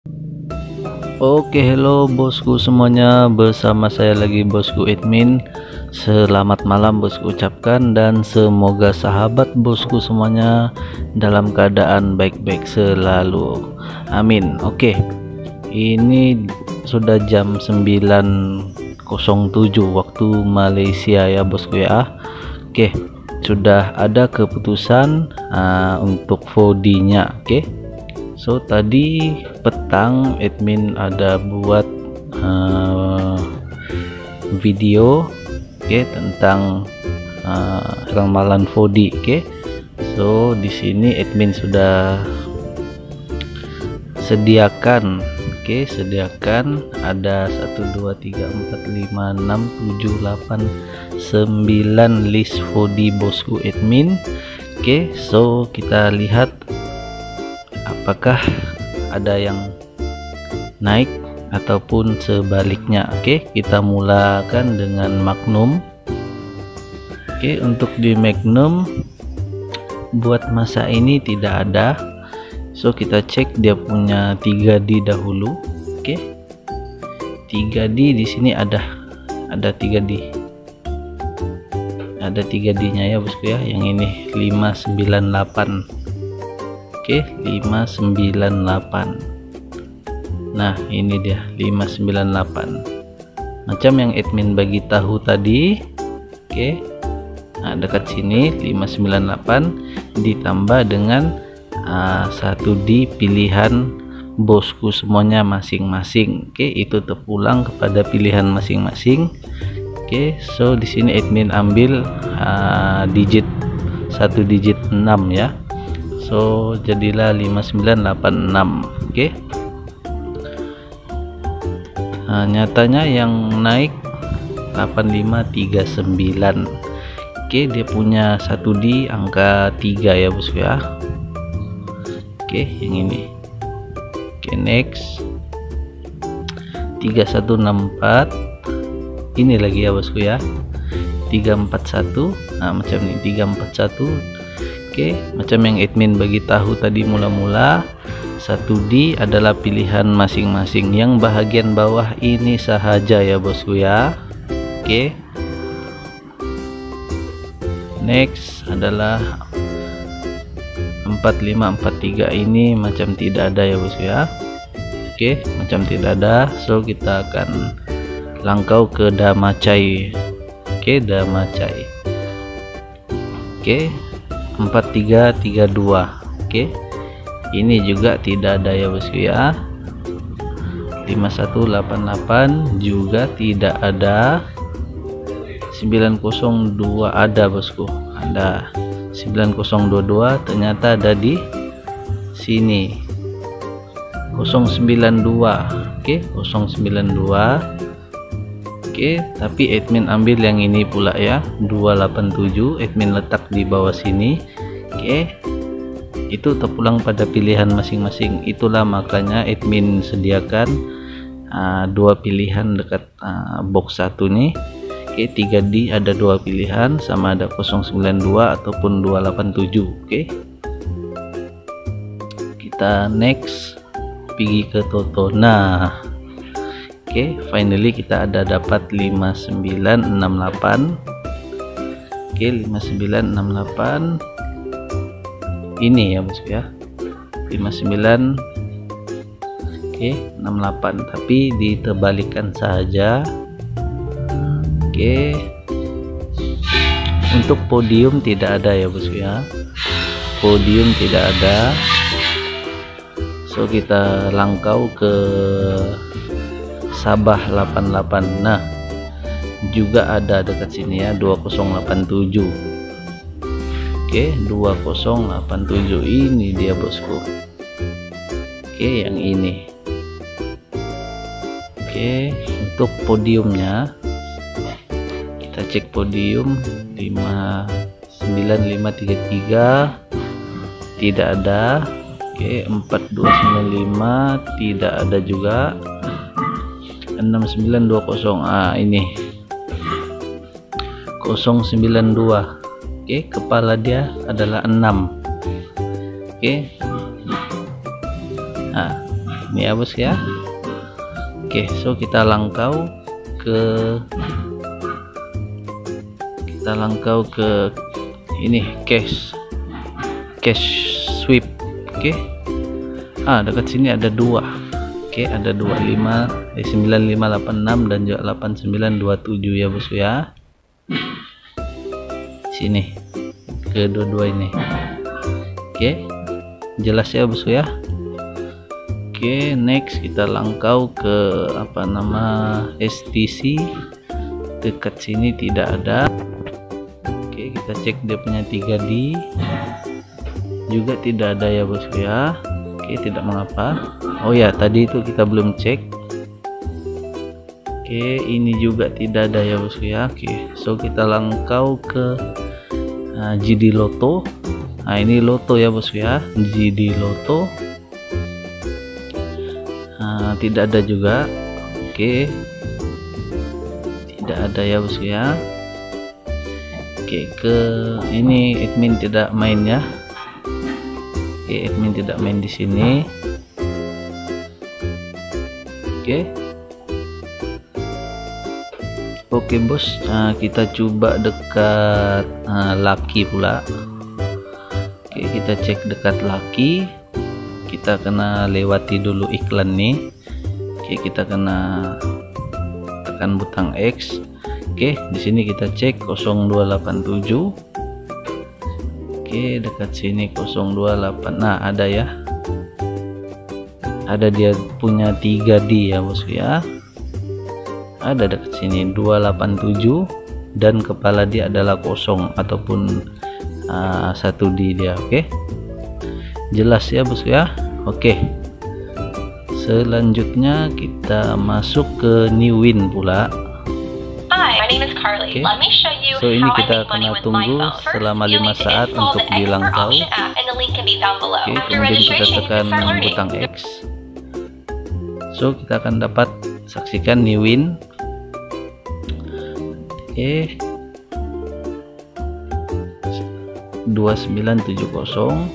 Oke, hello bosku semuanya, bersama saya lagi bosku admin. Selamat malam bosku ucapkan, dan semoga sahabat bosku semuanya dalam keadaan baik-baik selalu, amin. Oke, ini sudah jam 9.07 waktu Malaysia ya bosku ya. Oke, sudah ada keputusan untuk VOD-nya. Oke, so tadi petang admin ada buat video tentang ramalan VOD. So di sini admin sudah sediakan sediakan ada 1 2 3 4 5 6 7 8 9 list VOD bosku admin. So kita lihat apakah ada yang naik ataupun sebaliknya. Kita mulakan dengan Magnum. Untuk di Magnum buat masa ini tidak ada, so kita cek dia punya 3D dahulu. 3D di sini ada 3D, ada 3D nya ya bosku ya. Yang ini 598. 598. Nah ini dia 598 macam yang admin bagi tahu tadi. Nah dekat sini 598 ditambah dengan 1D pilihan bosku semuanya masing-masing. Itu terpulang kepada pilihan masing-masing. So di sini admin ambil digit 1 digit 6 ya. So jadilah 5986. Nyatanya yang naik 8539. Dia punya 1D angka 3 ya bosku ya. Yang ini. Next 3164. Ini lagi ya bosku ya. 341. Nah macam ini 341. Macam yang admin bagi tahu tadi mula-mula, 1D adalah pilihan masing-masing. Yang bahagian bawah ini sahaja ya bosku ya. Next adalah 4543. Ini macam tidak ada ya bosku ya. Macam tidak ada, so kita akan langkau ke Damacai. Damacai. 4332. Ini juga tidak ada ya bosku ya. 5188 juga tidak ada. 902 ada bosku, ada 9022 ternyata ada di sini. 092. 092. Tapi admin ambil yang ini pula ya, 287. Admin letak di bawah sini. Itu terpulang pada pilihan masing-masing. Itulah makanya admin sediakan dua pilihan dekat box 1 nih. 3D ada dua pilihan, sama ada 092 ataupun 287. Kita next pergi ke Toto. Nah finally kita ada dapat 5968. 5968 ini ya bosku ya. 59 68, tapi diterbalikan saja. Untuk podium tidak ada ya bosku ya. Podium tidak ada. So kita langkau ke Sabah 88. Nah juga ada dekat sini ya, 2087. 2087 ini dia bosku. Yang ini. Untuk podiumnya kita cek podium 59533 tidak ada. 4295 tidak ada juga. 6920 ini 092. Kepala dia adalah 6. Nah ini ya bos ya. Oke, so kita langkau ke ini cash sweep. Oke, dekat sini ada dua. Oke, ada 9586 dan juga 8927 ya bosku ya. Sini kedua-dua ini. Oke, jelas ya bosku ya. Oke, next kita langkau ke STC. Dekat sini tidak ada. Oke, kita cek dia punya 3D juga tidak ada ya bosku ya. Oke, tidak mengapa. Oh ya, tadi itu kita belum cek. Oke, ini juga tidak ada ya bosku ya. Oke, so kita langkau ke GD Lotto. Nah, ini Lotto ya bosku ya, GD Lotto. Tidak ada juga. Oke, tidak ada ya bosku ya. Oke, ke ini admin tidak main ya. Oke, admin tidak main di sini. Oke bos, kita coba dekat Lucky pula. Oke, kita cek dekat Lucky. Kita kena lewati dulu iklan nih. Oke, kita kena tekan butang X. Oke, di sini kita cek 0287. Oke, dekat sini 028. Nah, ada ya. Ada dia punya 3D ya bosku ya. Ada dekat sini 287 dan kepala dia adalah kosong ataupun 1D dia. Oke, jelas ya bosku ya. Oke, selanjutnya kita masuk ke New Win pula. Oke, so ini kita akan tunggu selama 5 saat untuk dilangkau. Oke, kemudian kita tekan butang X. So kita akan dapat saksikan New Win. Oke, 2970.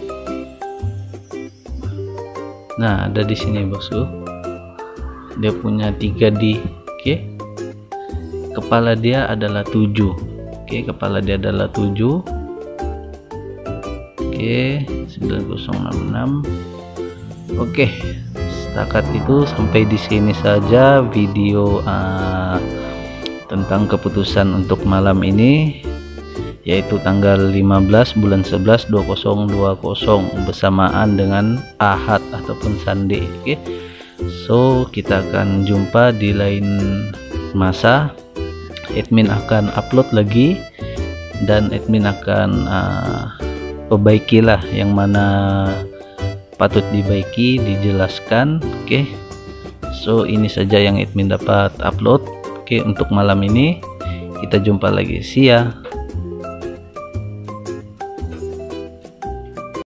Nah, ada di sini bosku. Dia punya 3D. Oke, kepala dia adalah 7. Oke, kepala dia adalah 7. Oke, 9066. Oke, setakat itu sampai di sini saja video tentang keputusan untuk malam ini, yaitu tanggal 15 bulan 11 2020 bersamaan dengan Ahad ataupun Sunday. Oke, so kita akan jumpa di lain masa. Admin akan upload lagi dan admin akan perbaikilah yang mana patut dibaiki, dijelaskan. Oke, so ini saja yang admin dapat upload. Oke, untuk malam ini kita jumpa lagi. See ya.